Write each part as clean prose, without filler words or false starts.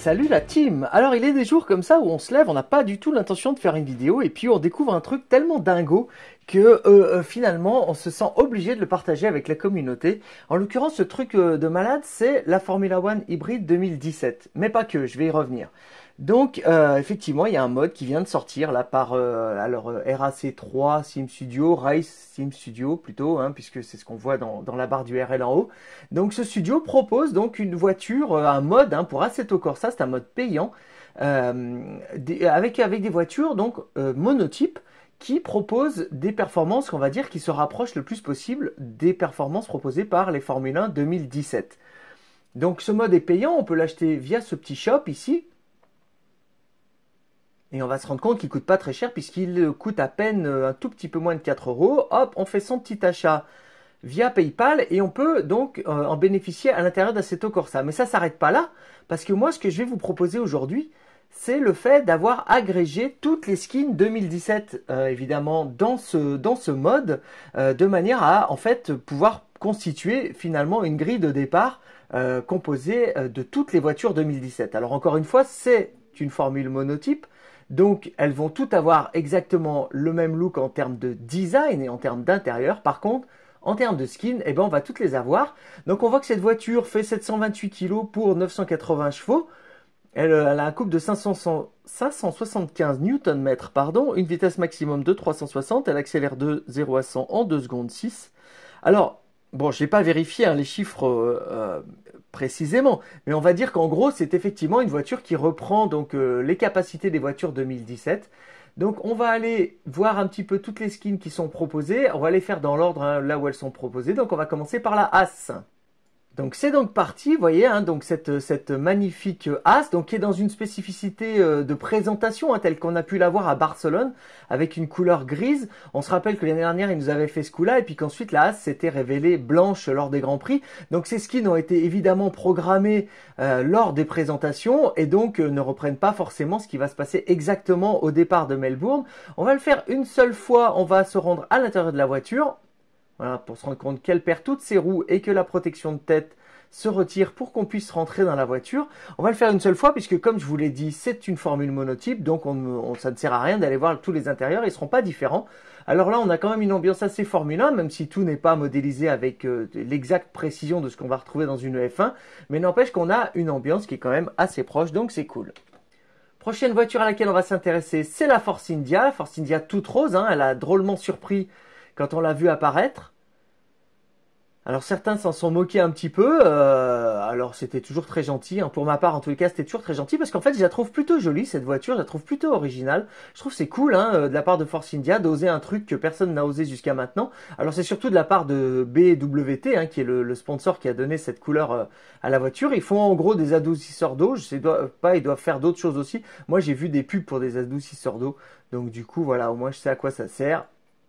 Salut la team! Alors il est des jours comme ça où on se lève, on n'a pas du tout l'intention de faire une vidéo et puis on découvre un truc tellement dingo que finalement on se sent obligé de le partager avec la communauté. En l'occurrence ce truc de malade c'est la Formula One Hybrid 2017. Mais pas que, je vais y revenir. Donc effectivement il y a un mode qui vient de sortir là par RAC3 Sim Studio, Race Sim Studio plutôt, hein, puisque c'est ce qu'on voit dans la barre du RL en haut. Donc ce studio propose donc une voiture, un mode pour Assetto Corsa, c'est un mode payant, avec des voitures donc monotypes qui proposent des performances qu'on va dire qui se rapprochent le plus possible des performances proposées par les Formule 1 2017. Donc ce mode est payant, on peut l'acheter via ce petit shop ici. Et on va se rendre compte qu'il coûte pas très cher puisqu'il coûte à peine un tout petit peu moins de 4 euros. Hop, on fait son petit achat via PayPal et on peut donc en bénéficier à l'intérieur d'Assetto Corsa. Mais ça s'arrête pas là parce que moi ce que je vais vous proposer aujourd'hui c'est le fait d'avoir agrégé toutes les skins 2017 évidemment dans ce mode de manière à en fait pouvoir constituer finalement une grille de départ composée de toutes les voitures 2017. Alors encore une fois c'est une formule monotype. Donc, elles vont toutes avoir exactement le même look en termes de design et en termes d'intérieur. Par contre, en termes de skin, eh ben, on va toutes les avoir. Donc, on voit que cette voiture fait 728 kg pour 980 chevaux. Elle a un couple de 575 Nm, pardon, une vitesse maximum de 360. Elle accélère de 0 à 100 en 2 secondes 6. Alors, bon, je n'ai pas vérifié les chiffres précisément, mais on va dire qu'en gros, c'est effectivement une voiture qui reprend donc les capacités des voitures 2017. Donc, on va aller voir un petit peu toutes les skins qui sont proposées. On va les faire dans l'ordre là où elles sont proposées. Donc, on va commencer par la As. Donc c'est donc parti, vous voyez, donc cette magnifique As, donc qui est dans une spécificité de présentation telle qu'on a pu l'avoir à Barcelone, avec une couleur grise. On se rappelle que l'année dernière, il nous avait fait ce coup-là, et puis qu'ensuite la As s'était révélée blanche lors des Grands Prix. Donc ces skins ont été évidemment programmés lors des présentations, et donc ne reprennent pas forcément ce qui va se passer exactement au départ de Melbourne. On va le faire une seule fois, on va se rendre à l'intérieur de la voiture. Voilà, pour se rendre compte qu'elle perd toutes ses roues et que la protection de tête se retire pour qu'on puisse rentrer dans la voiture. On va le faire une seule fois puisque comme je vous l'ai dit, c'est une formule monotype, donc ça ne sert à rien d'aller voir tous les intérieurs, ils ne seront pas différents. Alors là, on a quand même une ambiance assez Formule 1, même si tout n'est pas modélisé avec l'exacte précision de ce qu'on va retrouver dans une F1, mais n'empêche qu'on a une ambiance qui est quand même assez proche, donc c'est cool. Prochaine voiture à laquelle on va s'intéresser, c'est la Force India. La Force India toute rose, elle a drôlement surpris quand on l'a vu apparaître. Alors certains s'en sont moqués un petit peu, alors c'était toujours très gentil, pour ma part en tous les cas c'était toujours très gentil parce qu'en fait je la trouve plutôt jolie cette voiture, je la trouve plutôt originale. Je trouve c'est cool de la part de Force India d'oser un truc que personne n'a osé jusqu'à maintenant. Alors c'est surtout de la part de BWT qui est le sponsor qui a donné cette couleur à la voiture. Ils font en gros des adoucisseurs d'eau, je sais pas, ils doivent faire d'autres choses aussi. Moi j'ai vu des pubs pour des adoucisseurs d'eau, donc du coup voilà, au moins je sais à quoi ça sert.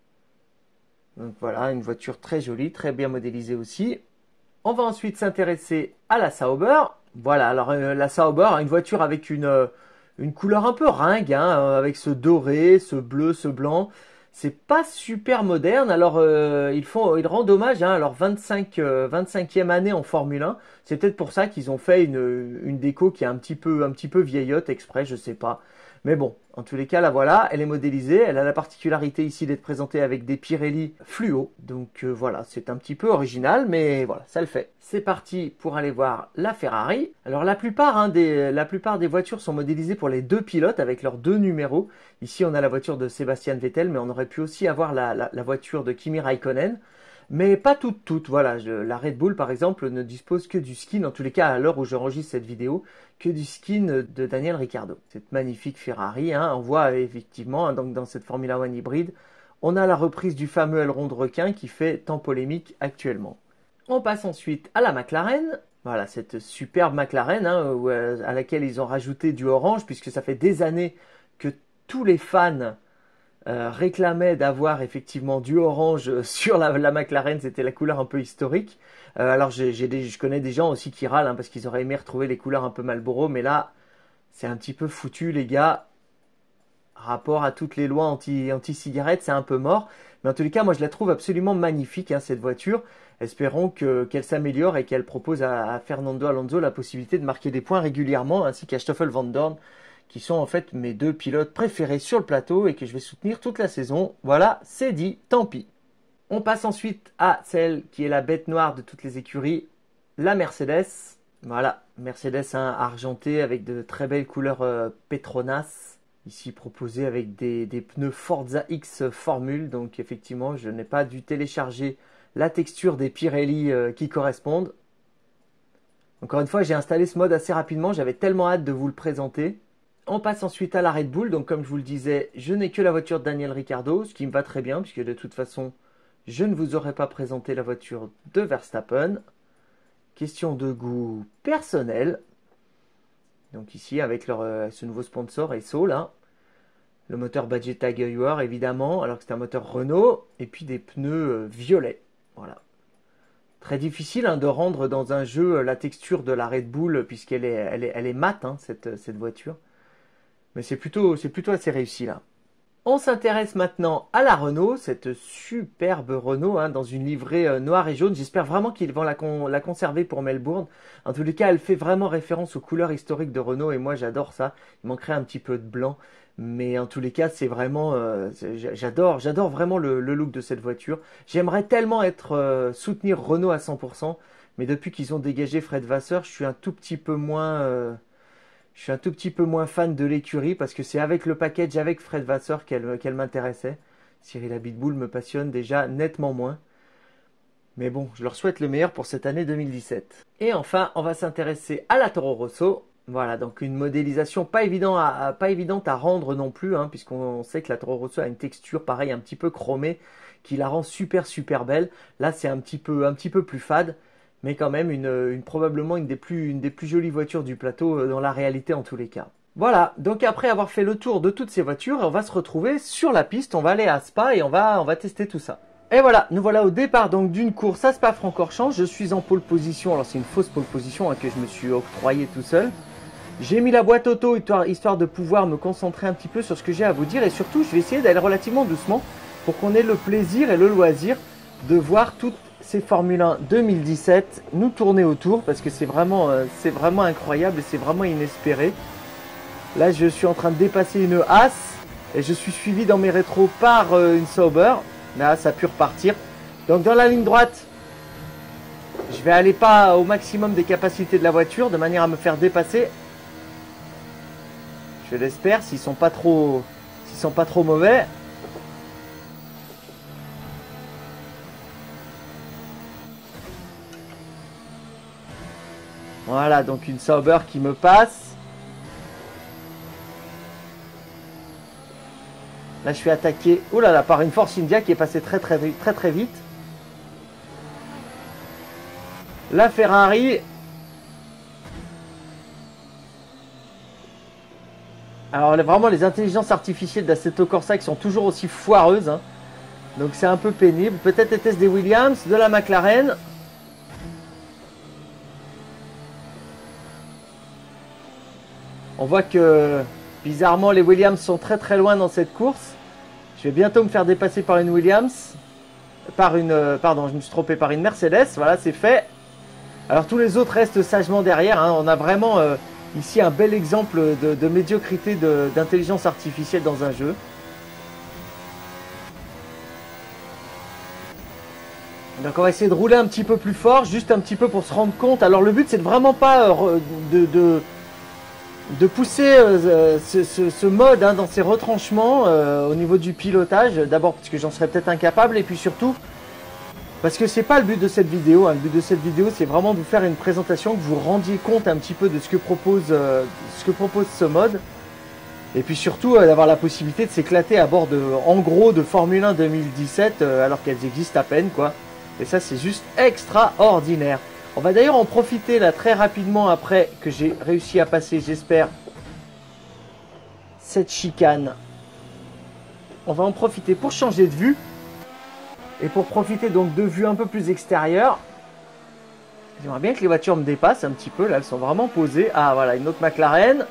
Donc voilà, une voiture très jolie, très bien modélisée aussi. On va ensuite s'intéresser à la Sauber. Voilà, alors la Sauber, une voiture avec une couleur un peu ringue, avec ce doré, ce bleu, ce blanc. C'est pas super moderne. Alors ils rendent hommage à leur 25e année en Formule 1. C'est peut-être pour ça qu'ils ont fait une déco qui est un petit peu vieillotte exprès, je sais pas. Mais bon, en tous les cas, la voilà, elle est modélisée. Elle a la particularité ici d'être présentée avec des Pirelli fluo. Donc voilà, c'est un petit peu original, mais voilà, ça le fait. C'est parti pour aller voir la Ferrari. Alors la plupart des voitures sont modélisées pour les deux pilotes avec leurs deux numéros. Ici, on a la voiture de Sebastian Vettel, mais on aurait pu aussi avoir la voiture de Kimi Raikkonen. Mais pas toutes. Voilà, la Red Bull par exemple ne dispose que du skin, en tous les cas à l'heure où j'enregistre cette vidéo, que du skin de Daniel Ricciardo. Cette magnifique Ferrari, on voit effectivement donc dans cette Formula One hybride, on a la reprise du fameux aileron de requin qui fait tant polémique actuellement. On passe ensuite à la McLaren. Voilà, cette superbe McLaren à laquelle ils ont rajouté du orange puisque ça fait des années que tous les fans réclamait d'avoir du orange sur la McLaren, c'était la couleur un peu historique. Alors je connais des gens aussi qui râlent parce qu'ils auraient aimé retrouver les couleurs un peu Marlboro, mais là c'est un petit peu foutu les gars. Rapport à toutes les lois anti-cigarettes, c'est un peu mort. Mais en tous les cas, moi je la trouve absolument magnifique, hein, cette voiture. Espérons qu'elle s'améliore et qu'elle propose à Fernando Alonso la possibilité de marquer des points régulièrement, ainsi qu'à Stoffel Van Dorn, qui sont en fait mes deux pilotes préférés sur le plateau et que je vais soutenir toute la saison. Voilà, c'est dit, tant pis. On passe ensuite à celle qui est la bête noire de toutes les écuries, la Mercedes. Voilà, Mercedes, hein, argenté avec de très belles couleurs Petronas. Ici proposé avec des pneus Forza X Formule. Donc effectivement, je n'ai pas dû télécharger la texture des Pirelli qui correspondent. Encore une fois, j'ai installé ce mode assez rapidement. J'avais tellement hâte de vous le présenter. On passe ensuite à la Red Bull. Donc comme je vous le disais, je n'ai que la voiture de Daniel Ricciardo, ce qui me va très bien, puisque de toute façon, je ne vous aurais pas présenté la voiture de Verstappen. Question de goût personnel. Donc ici, avec ce nouveau sponsor, Esso, là. Le moteur Badge Jaguar, évidemment, alors que c'est un moteur Renault. Et puis des pneus violets. Voilà. Très difficile, hein, de rendre dans un jeu la texture de la Red Bull, puisqu'elle est mate, hein, cette voiture. Mais c'est plutôt assez réussi, là. On s'intéresse maintenant à la Renault, cette superbe Renault, hein, dans une livrée noire et jaune. J'espère vraiment qu'ils vont la conserver pour Melbourne. En tous les cas, elle fait vraiment référence aux couleurs historiques de Renault et moi j'adore ça. Il manquerait un petit peu de blanc, mais en tous les cas, c'est vraiment, j'adore vraiment le look de cette voiture. J'aimerais tellement soutenir Renault à 100%, mais depuis qu'ils ont dégagé Fred Vasseur, je suis un tout petit peu moins fan de l'écurie parce que c'est avec le package avec Fred Vasseur qu'elle m'intéressait. Cyril Abitboul me passionne déjà nettement moins. Mais bon, je leur souhaite le meilleur pour cette année 2017. Et enfin, on va s'intéresser à la Toro Rosso. Voilà, donc une modélisation pas évidente à rendre non plus, hein, puisqu'on sait que la Toro Rosso a une texture pareil un petit peu chromée qui la rend super belle. Là, c'est un petit peu plus fade. Mais quand même probablement une des plus jolies voitures du plateau dans la réalité en tous les cas. Voilà, donc après avoir fait le tour de toutes ces voitures, on va se retrouver sur la piste, on va aller à Spa et on va tester tout ça. Et voilà, nous voilà au départ donc d'une course à Spa-Francorchamps. Je suis en pole position, alors c'est une fausse pole position, hein, que je me suis octroyé tout seul. J'ai mis la boîte auto histoire de pouvoir me concentrer un petit peu sur ce que j'ai à vous dire et surtout je vais essayer d'aller relativement doucement pour qu'on ait le plaisir et le loisir de voir toutes ces Formule 1 2017 nous tourner autour parce que c'est vraiment incroyable et c'est vraiment inespéré. Là je suis en train de dépasser une Haas et je suis suivi dans mes rétros par une Sauber. Là ça a pu repartir. Donc dans la ligne droite, je vais aller pas au maximum des capacités de la voiture de manière à me faire dépasser. Je l'espère s'ils sont pas trop mauvais. Voilà, donc une Sauber qui me passe. Là, je suis attaqué, oh là là, par une Force India qui est passée très vite. La Ferrari. Alors, vraiment, les intelligences artificielles d'Assetto Corsa qui sont toujours aussi foireuses, hein. Donc, c'est un peu pénible. Peut-être était-ce des Williams, de la McLaren. On voit que, bizarrement, les Williams sont très loin dans cette course. Je vais bientôt me faire dépasser par une Williams. Pardon, je me suis trompé, par une Mercedes. Voilà, c'est fait. Alors, tous les autres restent sagement derrière, hein. On a vraiment ici un bel exemple de médiocrité d'intelligence artificielle dans un jeu. Donc, on va essayer de rouler un petit peu plus fort, juste un petit peu pour se rendre compte. Alors, le but, c'est vraiment pas de pousser ce mode, hein, dans ses retranchements au niveau du pilotage. D'abord parce que j'en serais peut-être incapable et puis surtout parce que c'est pas le but de cette vidéo, hein. Le but de cette vidéo c'est vraiment de vous faire une présentation, que vous rendiez compte un petit peu de ce que propose ce mode et puis surtout d'avoir la possibilité de s'éclater à bord en gros de Formule 1 2017 alors qu'elles existent à peine, quoi. Et ça c'est juste extraordinaire. On va d'ailleurs en profiter là très rapidement après que j'ai réussi à passer, j'espère, cette chicane. On va en profiter pour changer de vue. Et pour profiter donc de vues un peu plus extérieures. J'aimerais bien que les voitures me dépassent un petit peu. Là, elles sont vraiment posées. Ah, voilà, une autre McLaren.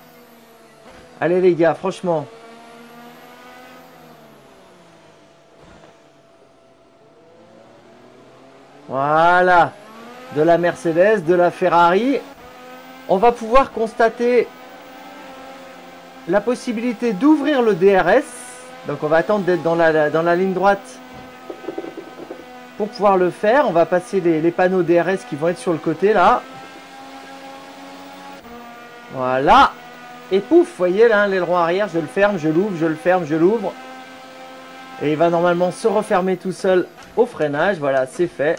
Allez les gars, franchement. Voilà. De la Mercedes, de la Ferrari. On va pouvoir constater la possibilité d'ouvrir le DRS. Donc on va attendre d'être dans la ligne droite pour pouvoir le faire. On va passer les panneaux DRS qui vont être sur le côté là. Voilà. Et pouf, vous voyez là, l'aileron arrière, je le ferme, je l'ouvre, je le ferme, je l'ouvre. Et il va normalement se refermer tout seul au freinage. Voilà, c'est fait.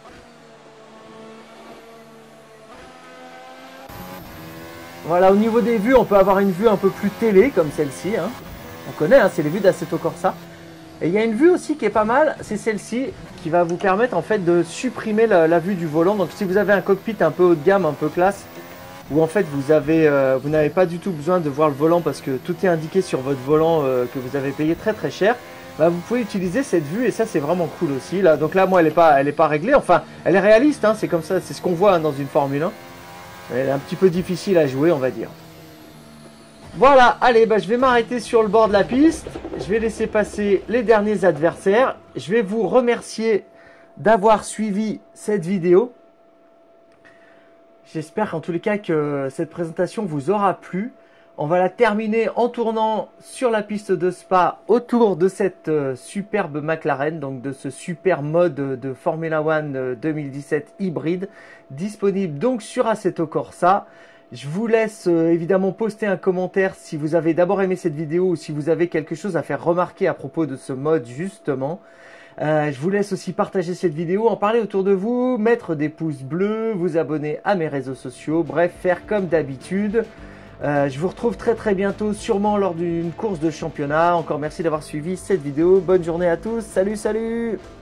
Voilà, au niveau des vues, on peut avoir une vue un peu plus télé comme celle-ci. Hein. On connaît, hein, c'est les vues d'Assetto Corsa. Et il y a une vue aussi qui est pas mal, c'est celle-ci, qui va vous permettre en fait de supprimer la vue du volant. Donc si vous avez un cockpit un peu haut de gamme, un peu classe, où en fait vous n'avez pas du tout besoin de voir le volant parce que tout est indiqué sur votre volant que vous avez payé très très cher, bah, vous pouvez utiliser cette vue et ça c'est vraiment cool aussi. Là. Donc là moi elle est pas réglée, enfin elle est réaliste, hein, c'est comme ça, c'est ce qu'on voit hein, dans une Formule 1. Elle est un petit peu difficile à jouer on va dire. Voilà, allez, bah, je vais m'arrêter sur le bord de la piste, je vais laisser passer les derniers adversaires, je vais vous remercier d'avoir suivi cette vidéo. J'espère en tous les cas que cette présentation vous aura plu. On va la terminer en tournant sur la piste de Spa autour de cette superbe McLaren, donc de ce super mode de Formula One 2017 hybride, disponible donc sur Assetto Corsa. Je vous laisse évidemment poster un commentaire si vous avez d'abord aimé cette vidéo ou si vous avez quelque chose à faire remarquer à propos de ce mode justement. Je vous laisse aussi partager cette vidéo, en parler autour de vous, mettre des pouces bleus, vous abonner à mes réseaux sociaux, bref, faire comme d'habitude. Je vous retrouve très très bientôt, sûrement lors d'une course de championnat. Encore merci d'avoir suivi cette vidéo. Bonne journée à tous. Salut, salut!